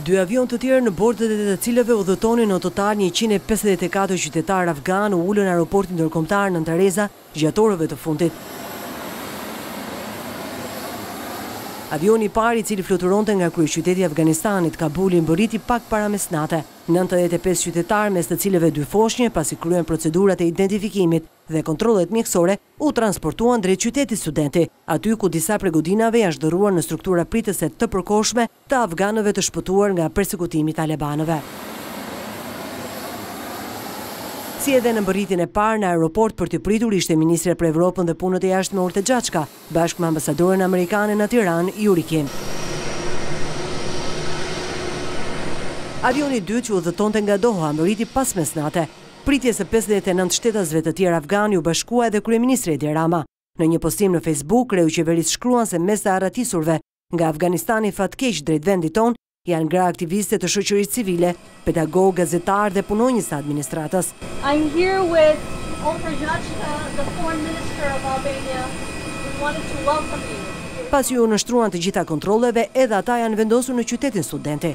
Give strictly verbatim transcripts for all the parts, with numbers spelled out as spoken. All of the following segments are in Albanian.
Dy avion të tjerë në bordet e të cilëve udhëtonin në total njëqind e pesëdhjetë e katër qytetarë afgan u ulën në aeroportin ndërkombëtar në Antareza gjatë orëve të fundit. Avioni i parë, i cili fluturonte nga kryeqyteti i Afganistanit, Kabuli, mbërriti pak para mesnate. nëntëdhjetë e pesë qytetarë, mes të cilëve dy foshnjë, pasi kryen procedurat e identifikimit dhe kontrollet mjekësore, u transportuan drejt qytetit Studenti, aty ku disa prej godinave janë zhduruar në struktura pritëse të përkohshme të afganëve të shpëtuar nga persekutimi i talibanëve. Si edhe në mbërritjen e parë në aeroport për të pritur ishte ministre për Evropën dhe punët e jashtme Orte Xhaçka, bashkë me ambasadoren amerikane në Tiranë, Yuri Kim. Avioni i dytë që udhëtonte nga Doha mbërriti pas mesnate. Pritjes së pesëdhjetë e nëntë shtetasve të tjerë afgan u bashkua edhe kryeministri Edi Rama. Në një postim në Facebook, kreu qeverisë shkruan se mes të arratisurve nga Afganistani fatkeq drejt vendit ton janë gra aktiviste të shoqërisë civile, pedagog, gazetar dhe punonjës të administratës. I'm here with Orte Xhaçka, the foreign minister of Albania. We wanted to welcome you. Pas ju nështruan të gjitha kontrolleve, edhe ata janë vendosur në qytetin Studenti.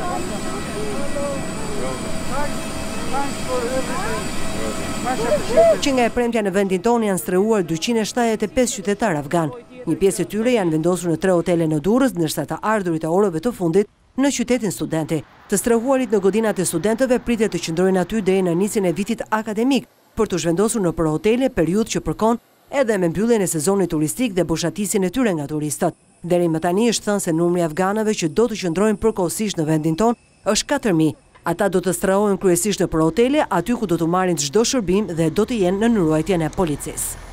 Që nga e premtja në vendin tonë janë streuar dyqind e shtatëdhjetë e pesë qytetarë afgan. Një pjesë e tyre janë vendosur në tre hotele në Durrës, ndërsa të ardhurit e orëve të fundit në qytetin Studenti. Të strehuarit në godinat e studentëve pritet të qëndrojnë aty deri në nisjen e vitit akademik për të zhvendosur në për hotele, periudhë që përkon edhe me mbylljen e sezonit turistik dhe boshatisjen e tyre nga turistët. Deri më tani është thënë se numri afganëve që do të qëndrojnë përkohësisht në vendin tonë është katër mijë. Ata do të strehohen kryesisht në për hotele, aty ku do të marrin çdo shërbim dhe do të jenë në ruajtjen e policisë.